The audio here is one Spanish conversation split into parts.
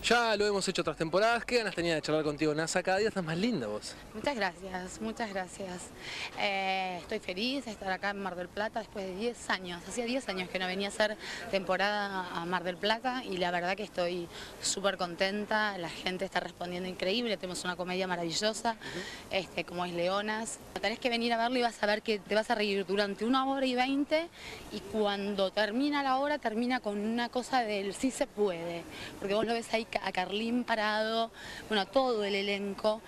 Ya lo hemos hecho otras temporadas. ¿Qué ganas tenía de charlar contigo, Nasa? Cada día estás más linda vos. Muchas gracias, muchas gracias. Estoy feliz de estar acá en Mar del Plata después de 10 años. Hacía 10 años que no venía a hacer temporada a Mar del Plata y la verdad que estoy súper contenta. La gente está respondiendo increíble, tenemos una comedia maravillosa, como es Leonas. Tenés que venir a verlo y vas a ver que te vas a reír durante 1 hora y 20 y cuando termina la hora termina con una cosa del sí se puede. Porque vos lo ves ahí a Carlín parado, bueno, todo el elenco,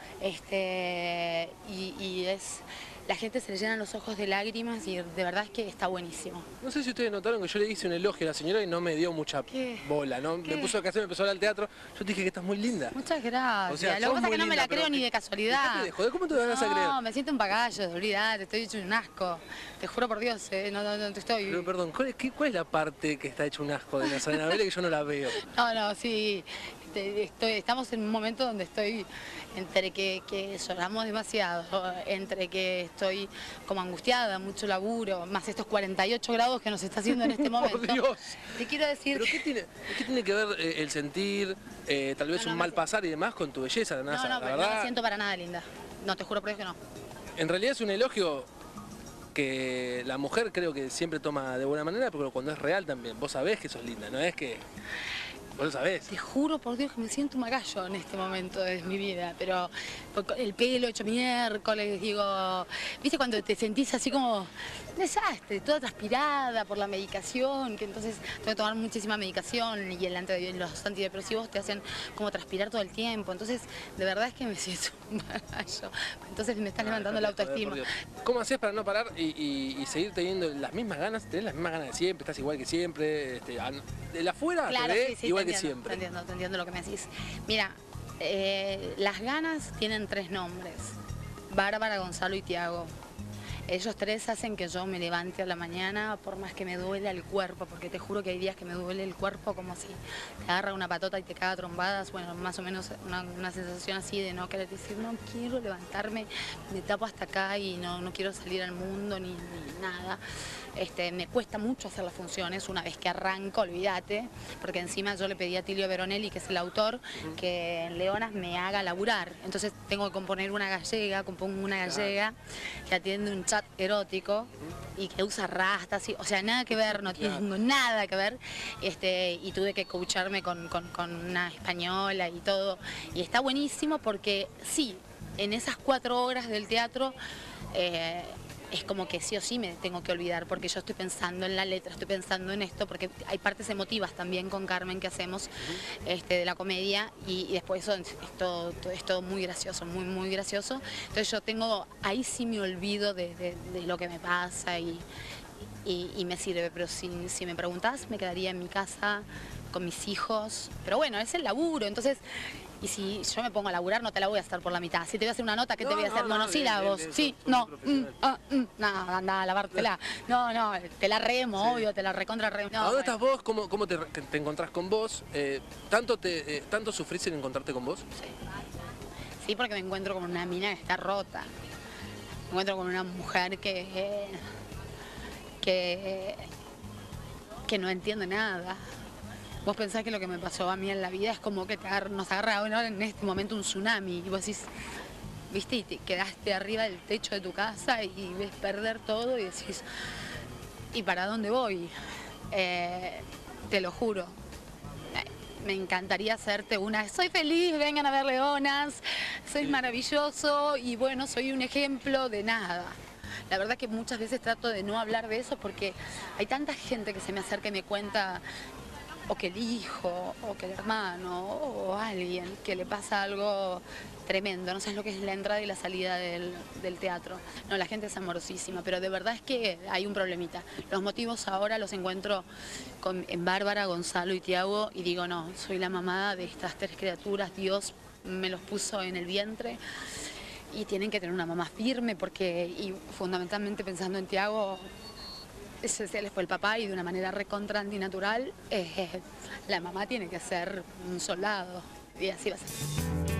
y es... La gente se le llenan los ojos de lágrimas y de verdad es que está buenísimo. No sé si ustedes notaron que yo le hice un elogio a la señora y no me dio mucha bola, ¿no? ¿Qué? Me puso a hacer, me empezó a hablar al teatro. Yo te dije que estás muy linda. Muchas gracias. O sea, lo que pasa es que no me linda, la creo ni de casualidad. Dejate de joder, ¿cómo te vas a creer? No, me siento un pagallo, olvidate, estoy hecho un asco. Te juro por Dios, no te estoy... Pero perdón, ¿cuál es la parte que está hecho un asco de Nazarena Vélez que yo no la veo? No, sí, estamos en un momento donde estoy entre que lloramos demasiado, entre que estoy como angustiada, mucho laburo, más estos 48 grados que nos está haciendo en este momento. ¡Por Dios! Te quiero decir... ¿Pero qué tiene que ver el sentir, tal vez un mal pasar y demás con tu belleza, Nasa? No, la pero verdad, no me siento para nada linda. No, te juro por Dios que no. En realidad es un elogio que la mujer creo que siempre toma de buena manera, pero cuando es real también. Vos sabés que sos linda, no es que... Vos lo sabés. Te juro por Dios que me siento un magallo en este momento de mi vida, pero el pelo hecho miércoles, digo, viste cuando te sentís así como desastre, toda transpirada por la medicación, que entonces tengo que tomar muchísima medicación y los antidepresivos te hacen como transpirar todo el tiempo, entonces de verdad es que me siento un magallo, entonces me está levantando la autoestima. ¿Cómo hacés para no parar y seguir teniendo las mismas ganas? ¿Tenés las mismas ganas de siempre? ¿Estás igual que siempre? De la afuera claro, te ves sí, igual que siempre. Te entiendo lo que me decís. Mira, las ganas tienen 3 nombres: Bárbara, Gonzalo y Tiago. Ellos 3 hacen que yo me levante a la mañana por más que me duele el cuerpo, porque te juro que hay días que me duele el cuerpo como si te agarra una patota y te caga trombadas, bueno, más o menos una sensación así de no querer decir, no quiero levantarme, me tapo hasta acá y no quiero salir al mundo ni nada. Me cuesta mucho hacer las funciones, una vez que arranco, olvídate, porque encima yo le pedí a Tilio Veronelli, que es el autor, que en Leonas me haga laburar. Entonces tengo que componer compongo una gallega que atiende un chat erótico y que usa rastas, o sea, nada que ver, no tengo nada que ver, y tuve que coacharme con una española y todo, y está buenísimo porque sí, en esas 4 horas del teatro, es como que sí o sí me tengo que olvidar, porque yo estoy pensando en la letra, estoy pensando en esto, porque hay partes emotivas también con Carmen que hacemos de la comedia, y después eso es todo muy gracioso, muy gracioso. Entonces yo ahí sí me olvido de lo que me pasa y me sirve, pero si me preguntás me quedaría en mi casa con mis hijos, pero bueno, es el laburo, entonces... Y si yo me pongo a laburar, no te la voy a estar por la mitad. Si te voy a hacer una nota, ¿qué te voy a hacer? Monosílabos. Sí, no, nada, anda a lavártela. No, te la remo, sí. Obvio, te la recontra remo. No, ¿dónde estás vos? ¿Cómo te encontrás con vos? ¿Tanto sufrís en encontrarte con vos? Sí, porque me encuentro con una mina que está rota. Me encuentro con una mujer que no entiende nada. Vos pensás que lo que me pasó a mí en la vida es como que nos agarra ahora en este momento un tsunami y vos decís, viste, y te quedaste arriba del techo de tu casa y ves perder todo y decís, ¿y para dónde voy? Te lo juro. Me encantaría hacerte soy feliz, vengan a ver Leonas, sois maravilloso y bueno, soy un ejemplo de nada. La verdad que muchas veces trato de no hablar de eso porque hay tanta gente que se me acerca y me cuenta, o que el hijo, o que el hermano, o alguien que le pasa algo tremendo, no sabes lo que es la entrada y la salida del teatro. No, la gente es amorosísima, pero de verdad es que hay un problemita. Los motivos ahora los encuentro en Bárbara, Gonzalo y Tiago, y digo, no, soy la mamá de estas 3 criaturas, Dios me los puso en el vientre, y tienen que tener una mamá firme, y fundamentalmente pensando en Tiago, esencial fue el papá y de una manera recontra antinatural, la mamá tiene que ser un soldado y así va a ser.